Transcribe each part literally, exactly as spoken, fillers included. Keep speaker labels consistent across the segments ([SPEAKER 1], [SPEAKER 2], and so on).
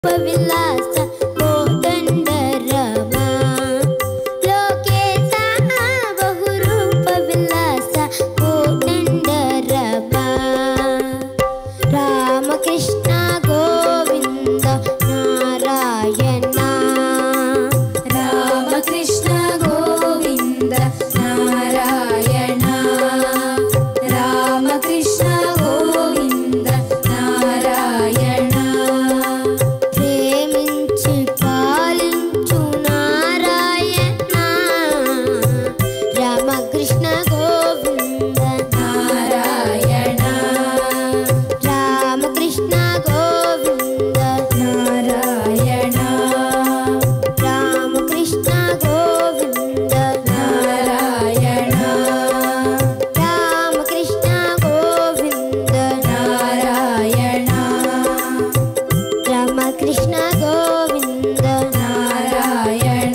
[SPEAKER 1] విలాస కోదండరామా లోకేశ బహురూప విలాస కోదండరామా రామకృష్ణ గోవింద నారాయణ రామకృష్ణ గోవింద నారాయణ రామకృష్ణ గోవింద నారాయణ ప్రేమించి పాలించు నారాయణ రామకృష్ణ గోవింద నారాయణ రామకృష్ణ గోవింద నారాయణ రామకృష్ణ గోవింద నారాయణ రామకృష్ణ గోవింద నారాయణ రామకృష్ణ గోవింద నారాయణ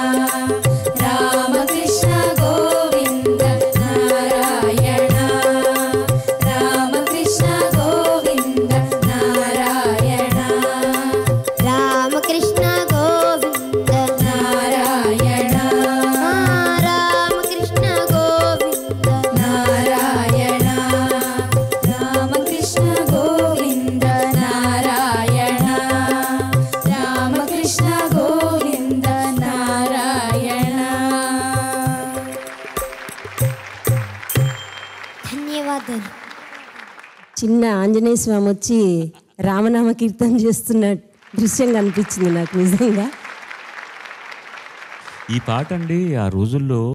[SPEAKER 1] రామకృష్ణ గోవింద నారాయణ రామకృష్ణ గోవింద నారాయణ రామకృష్ణ గోవింద నారాయణ రామకృష్ణ గోవింద నారాయణ రామకృష్ణ గోవింద నారాయణ రామకృష్ణ గోవింద నారాయణ. ధన్యవాదాలు.
[SPEAKER 2] చిన్న ఆంజనేయ స్వామి వచ్చి రామనామ కీర్తన చేస్తున్న దృశ్యం కనిపించింది నాకు నిజంగా.
[SPEAKER 3] ఈ పాట అండి ఆ రోజుల్లో